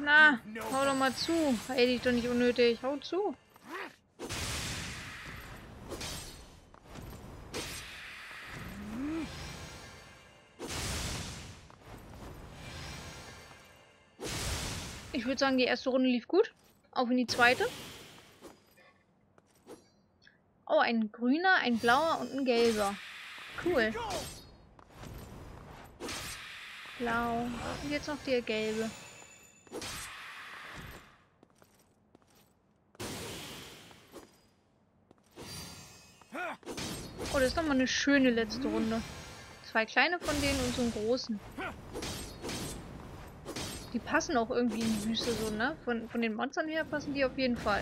Na, hau doch mal zu. Ey, dich doch nicht unnötig. Hau zu. Ich würde sagen, die erste Runde lief gut. Auf in die zweite. Oh, ein grüner, ein blauer und ein gelber. Cool. Blau. Und jetzt noch der gelbe. Oh, das ist doch mal eine schöne letzte Runde. 2 kleine von denen und so einen großen. Die passen auch irgendwie in die Wüste so, ne? Von den Monstern her passen die auf jeden Fall.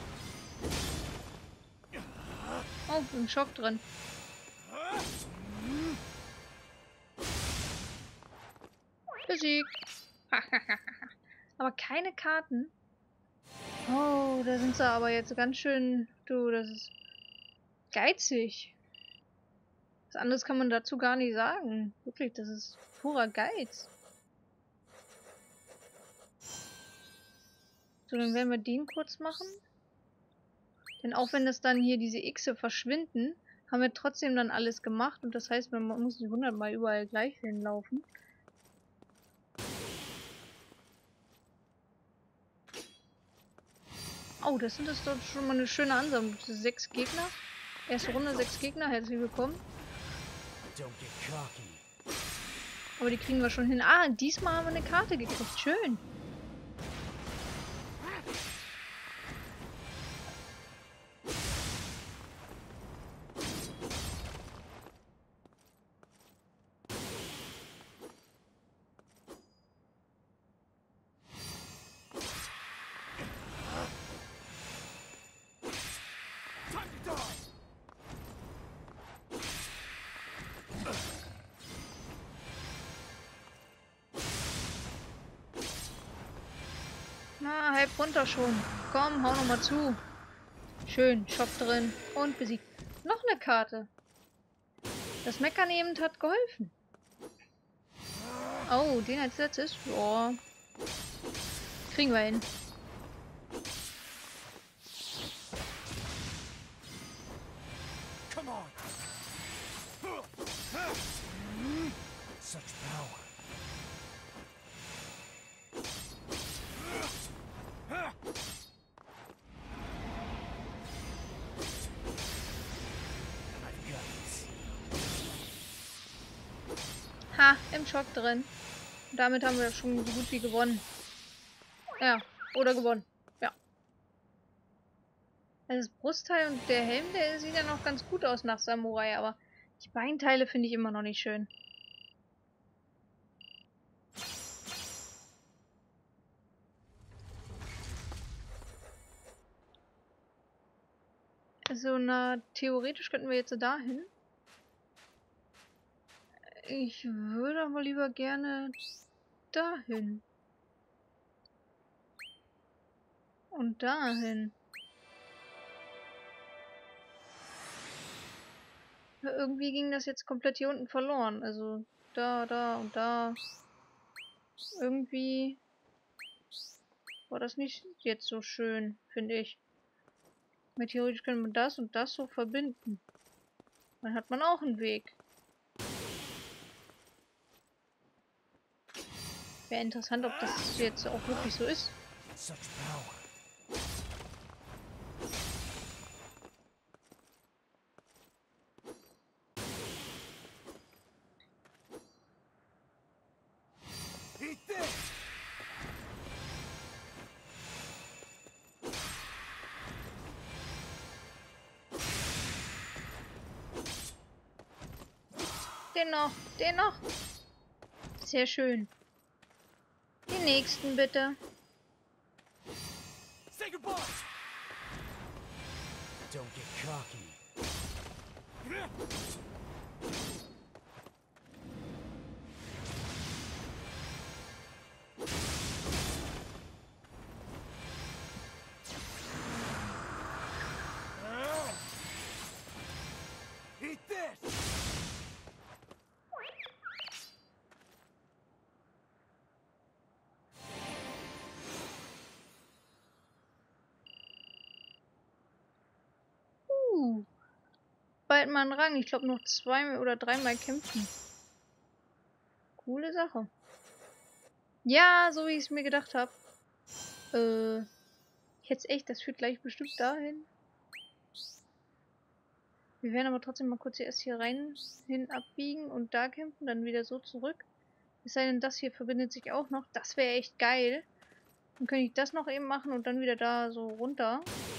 Oh, ein Schock drin. Besiegt. Aber keine Karten. Oh, da sind sie aber jetzt ganz schön... Du, das ist geizig. Was anderes kann man dazu gar nicht sagen. Wirklich, das ist purer Geiz. So, dann werden wir den kurz machen. Denn auch wenn das dann hier diese Xe verschwinden, haben wir trotzdem dann alles gemacht. Und das heißt, man muss nicht 100 Mal überall gleich hinlaufen. Oh, das sind doch schon mal eine schöne Ansammlung. 6 Gegner. Erste Runde, 6 Gegner. Herzlich willkommen. Aber die kriegen wir schon hin. Ah, diesmal haben wir eine Karte gekriegt. Schön. Na, halb runter schon. Komm, hau noch mal zu. Schön, Shop drin. Und besiegt. Noch eine Karte. Das Meckern eben hat geholfen. Oh, den als letztes. Boah. Kriegen wir hin. Such power. Ha, im Schock drin. Und damit haben wir schon so gut wie gewonnen. Ja, oder gewonnen. Ja. Also das Brustteil und der Helm, der sieht ja noch ganz gut aus nach Samurai, aber die Beinteile finde ich immer noch nicht schön. Also, na, theoretisch könnten wir jetzt so dahin. Ich würde aber lieber gerne dahin. Und dahin. Ja, irgendwie ging das jetzt komplett hier unten verloren. Also, da, da und da. Irgendwie war das nicht jetzt so schön, finde ich. Weil theoretisch können wir das und das so verbinden. Dann hat man auch einen Weg. Wäre interessant, ob das jetzt auch wirklich so ist. Such power. Eat this. Den noch, den noch. Sehr schön. Den nächsten bitte. Say goodbye. Don't get cocky. Eat this. bald mal einen Rang. Ich glaube noch 2 oder 3 Mal kämpfen. Coole Sache. Ja, so wie ich es mir gedacht habe. Jetzt echt, das führt gleich bestimmt dahin. Wir werden aber trotzdem mal kurz erst hier rein hin abbiegen und da kämpfen, dann wieder so zurück. Es sei denn, das hier verbindet sich auch noch. Das wäre echt geil. Dann könnte ich das noch eben machen und dann wieder da so runter.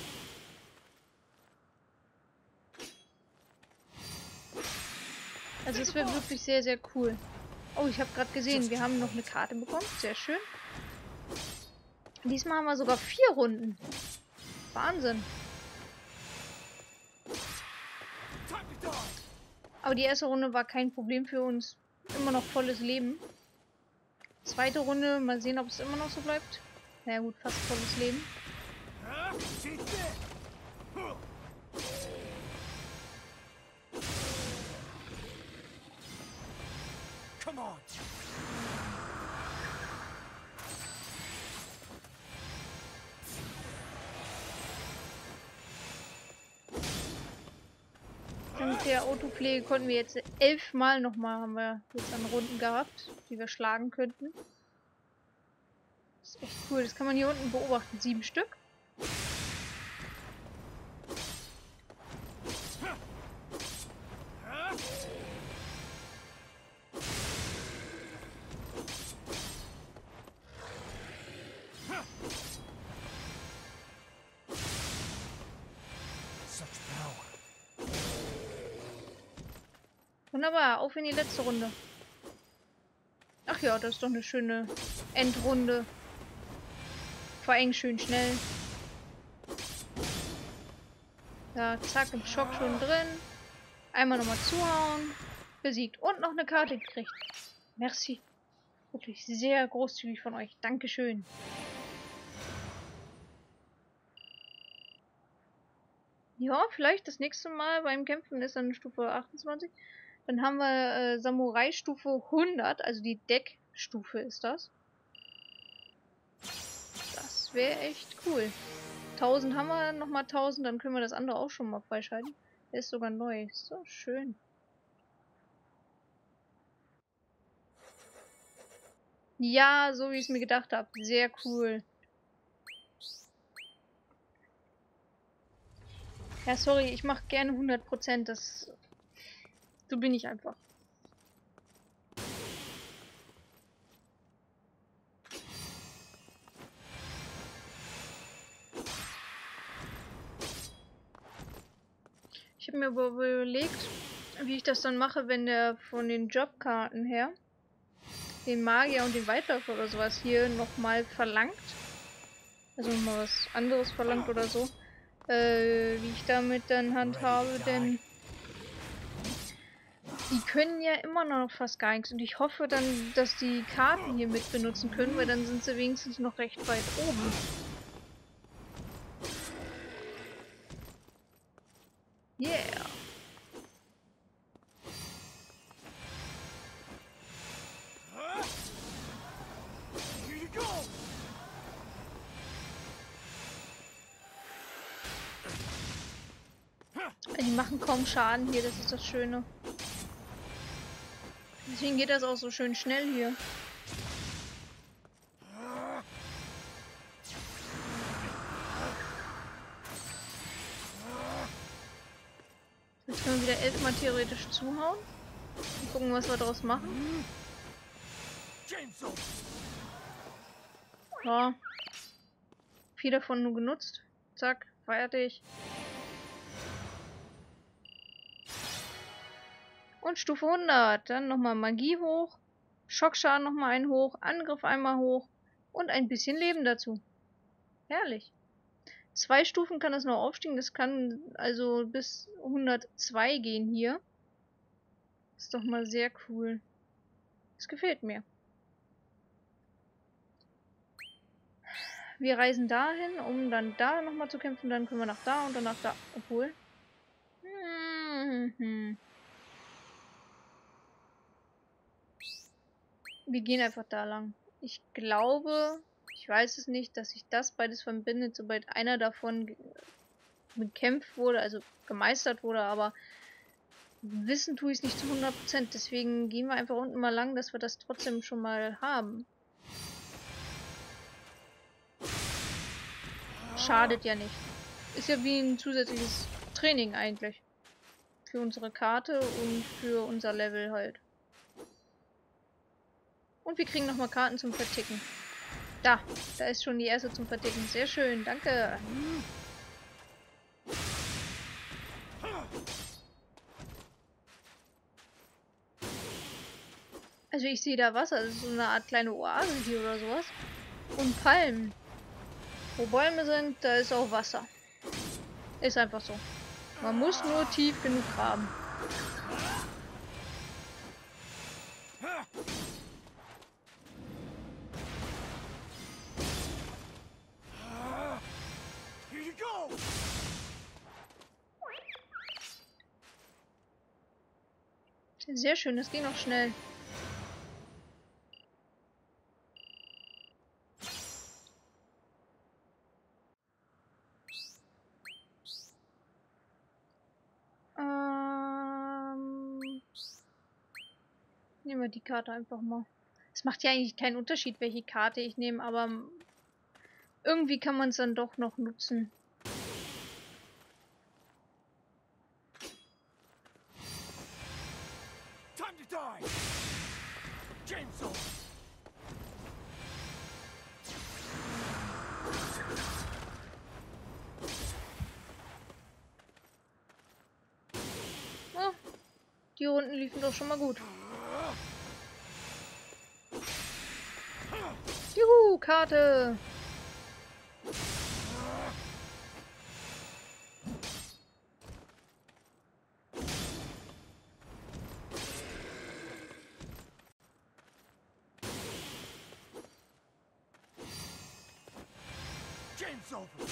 Also es wäre wirklich sehr, sehr cool. Oh, ich habe gerade gesehen, wir haben noch eine Karte bekommen. Sehr schön. Diesmal haben wir sogar 4 Runden. Wahnsinn. Aber die erste Runde war kein Problem für uns. Immer noch volles Leben. Zweite Runde, mal sehen, ob es immer noch so bleibt. Na ja, gut, fast volles Leben. Come on. Dank der Autopflege konnten wir jetzt 11 Mal nochmal, haben wir jetzt an Runden gehabt, die wir schlagen könnten. Das ist echt cool. Das kann man hier unten beobachten. 7 Stück. Such power. Wunderbar, auf in die letzte Runde. Ach ja, das ist doch eine schöne Endrunde. Vor allem schön schnell. Da, zack, im Schock schon drin. Einmal nochmal zuhauen. Besiegt. Und noch eine Karte gekriegt. Merci. Wirklich sehr großzügig von euch. Dankeschön. Ja, vielleicht das nächste Mal beim Kämpfen ist dann Stufe 28. Dann haben wir Samurai Stufe 100. Also die Deckstufe ist das. Das wäre echt cool. 1000 haben wir, nochmal 1000, dann können wir das andere auch schon mal freischalten. Der ist sogar neu. So schön. Ja, so wie ich es mir gedacht habe. Sehr cool. Ja, sorry, ich mache gerne 100%. Das... So bin ich einfach. Ich habe mir aber überlegt, wie ich das dann mache, wenn der von den Jobkarten her den Magier und den Weitläufer oder sowas hier nochmal verlangt. Also nochmal was anderes verlangt oder so. Wie ich damit dann handhabe, denn die können ja immer noch fast gar nichts. Und ich hoffe dann, dass die Karten hier mit benutzen können, weil dann sind sie wenigstens noch recht weit oben. Yeah. Here you go. Die machen kaum Schaden hier, das ist das Schöne. Deswegen geht das auch so schön schnell hier. Jetzt können wir wieder 11 Mal theoretisch zuhauen. Und gucken, was wir daraus machen. Ja. 4 davon nur genutzt. Zack, fertig. Und Stufe 100. Dann nochmal Magie hoch. Schockschaden nochmal einen hoch. Angriff einmal hoch. Und ein bisschen Leben dazu. Herrlich. 2 Stufen kann das noch aufsteigen. Das kann also bis 102 gehen hier. Ist doch mal sehr cool. Das gefällt mir. Wir reisen dahin, um dann da nochmal zu kämpfen. Dann können wir nach da und dann nach da. Obwohl. Wir gehen einfach da lang. Ich glaube, ich weiß es nicht, dass sich das beides verbindet, sobald einer davon bekämpft wurde, also gemeistert wurde, aber Wissen tue ich es nicht zu 100%. Deswegen gehen wir einfach unten mal lang, dass wir das trotzdem schon mal haben. Schadet ja nicht. Ist ja wie ein zusätzliches Training eigentlich. Für unsere Karte und für unser Level halt. Und wir kriegen nochmal Karten zum Verticken. Da ist schon die erste zum Verticken. Sehr schön, danke. Also ich sehe da Wasser, das ist so eine Art kleine Oase hier oder sowas. Und Palmen. Wo Bäume sind, da ist auch Wasser. Ist einfach so. Man muss nur tief genug graben. Here you go. Sehr schön, das ging auch schnell. Nehmen wir die Karte einfach mal. Es macht ja eigentlich keinen Unterschied, welche Karte ich nehme, aber irgendwie kann man es dann doch noch nutzen. Time to die. Chainsaw. Oh, die Runden liefen doch schon mal gut. Juhu, Karte! Game's over.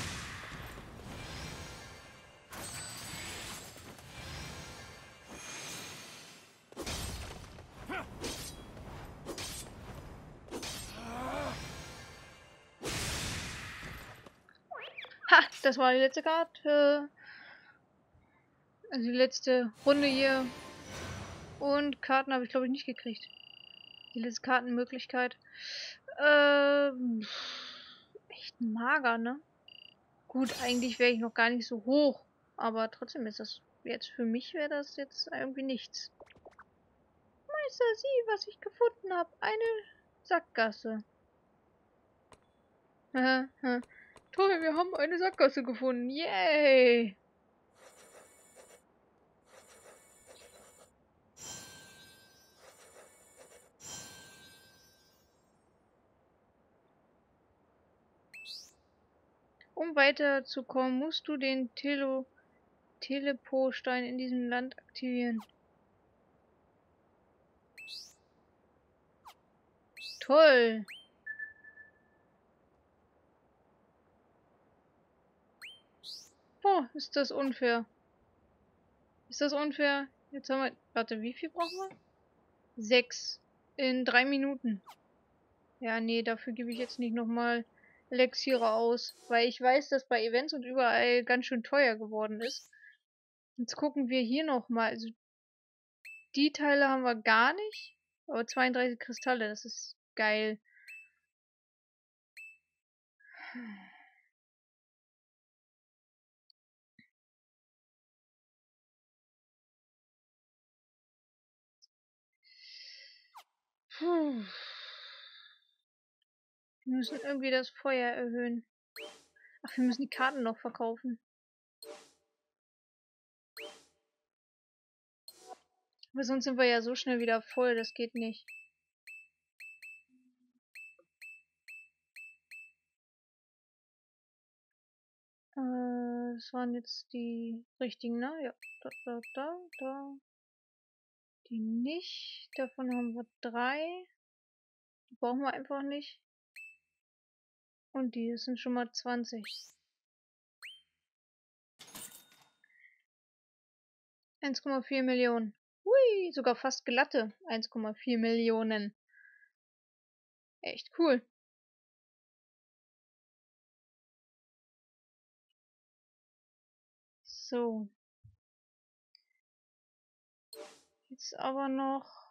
Ha, das war die letzte Karte. Also die letzte Runde hier. Und Karten habe ich glaube ich nicht gekriegt. Die letzte Kartenmöglichkeit. Echt mager, ne? Gut, eigentlich wäre ich noch gar nicht so hoch. Aber trotzdem ist das jetzt für mich wäre das jetzt irgendwie nichts. Meister, sieh, was ich gefunden habe. Eine Sackgasse. Toll, wir haben eine Sackgasse gefunden. Yay! Um weiterzukommen, musst du den Telepo-Stein in diesem Land aktivieren. Toll! Oh, ist das unfair. Ist das unfair? Jetzt haben wir... Warte, wie viel brauchen wir? 6. In 3 Minuten. Ja, nee, dafür gebe ich jetzt nicht nochmal Elixiere aus. Weil ich weiß, dass bei Events und überall ganz schön teuer geworden ist. Jetzt gucken wir hier nochmal. Also die Teile haben wir gar nicht. Aber 32 Kristalle, das ist geil. Puh. Wir müssen irgendwie das Feuer erhöhen. Ach, wir müssen die Karten noch verkaufen. Aber sonst sind wir ja so schnell wieder voll, das geht nicht. Das waren jetzt die richtigen, ne? Ja. Da. Die nicht. Davon haben wir 3. Die brauchen wir einfach nicht. Und die sind schon mal 20. 1,4 Millionen. Hui, sogar fast glatte 1,4 Millionen. Echt cool. So. ist aber noch...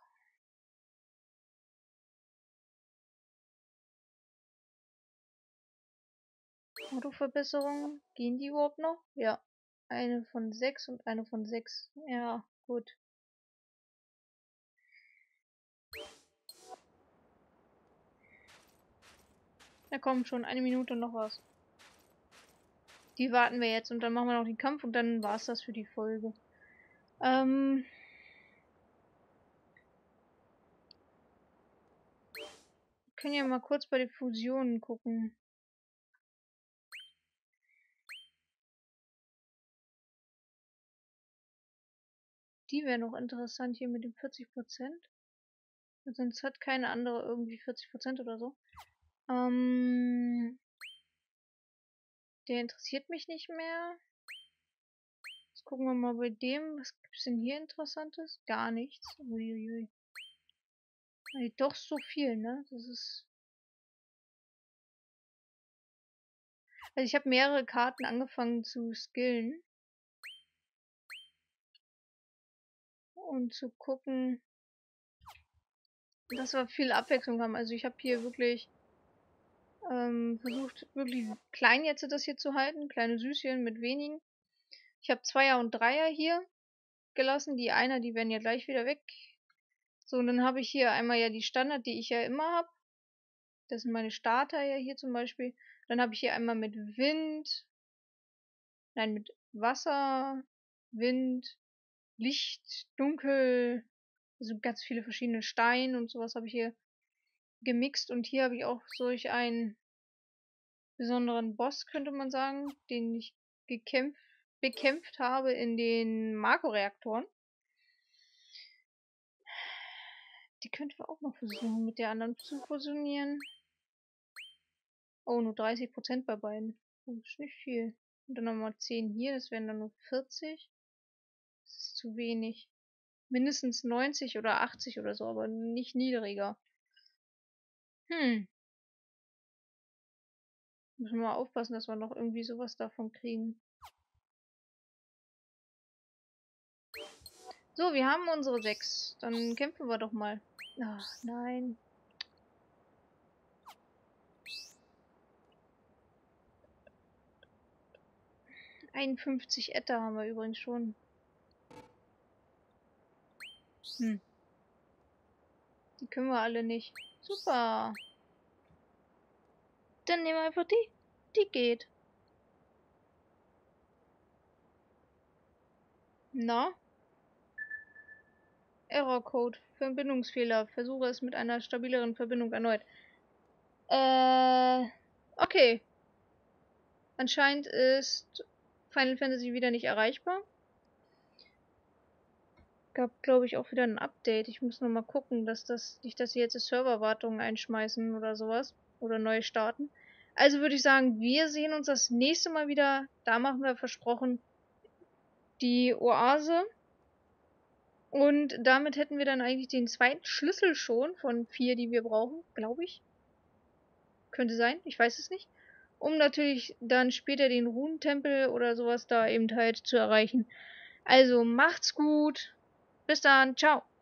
Autoverbesserungen. Gehen die überhaupt noch? Ja. Eine von 6 und eine von 6. Ja, gut. Da kommt schon 1 Minute noch was. Die warten wir jetzt und dann machen wir noch den Kampf und dann war's das für die Folge. Können ja mal kurz bei den Fusionen gucken. Die wäre noch interessant hier mit den 40%. Sonst hat keine andere irgendwie 40% oder so. Der interessiert mich nicht mehr. Jetzt gucken wir mal bei dem. Was gibt's denn hier Interessantes? Gar nichts. Uiuiui. Nee, doch so viel, ne? Das ist. Also ich habe mehrere Karten angefangen zu skillen. Und zu gucken, dass wir viel Abwechslung haben. Also ich habe hier wirklich versucht, wirklich klein jetzt das hier zu halten. Kleine Süßchen mit wenigen. Ich habe Zweier und Dreier hier gelassen. Die Einer, die werden ja gleich wieder weg. So, und dann habe ich hier einmal ja die Standard, die ich ja immer habe. Das sind meine Starter ja hier zum Beispiel. Dann habe ich hier einmal mit Wind. Nein, mit Wasser, Wind, Licht, Dunkel. Also ganz viele verschiedene Steine und sowas habe ich hier gemixt. Und hier habe ich auch solch einen besonderen Boss, könnte man sagen, den ich bekämpft habe in den Marco-Reaktoren. Die könnten wir auch noch versuchen, mit der anderen zu fusionieren. Oh, nur 30% bei beiden. Das ist nicht viel. Und dann nochmal 10 hier, das wären dann nur 40. Das ist zu wenig. Mindestens 90 oder 80 oder so, aber nicht niedriger. Müssen wir mal aufpassen, dass wir noch irgendwie sowas davon kriegen. So, wir haben unsere 6. Dann kämpfen wir doch mal. Ach, nein. ...51 Äther haben wir übrigens schon. Die können wir alle nicht. Super. Dann nehmen wir einfach die. Die geht. Na? Errorcode. Verbindungsfehler. Versuche es mit einer stabileren Verbindung erneut. Okay. Anscheinend ist Final Fantasy wieder nicht erreichbar. Gab, glaube ich, auch wieder ein Update. Ich muss noch mal gucken, dass das nicht, dass sie jetzt die Serverwartungen einschmeißen oder sowas. Oder neu starten. Also würde ich sagen, wir sehen uns das nächste Mal wieder. Da machen wir versprochen die Oase. Und damit hätten wir dann eigentlich den zweiten Schlüssel schon von 4, die wir brauchen, glaube ich. Könnte sein, ich weiß es nicht. Um natürlich dann später den Runentempel oder sowas da eben halt zu erreichen. Also macht's gut. Bis dann. Ciao.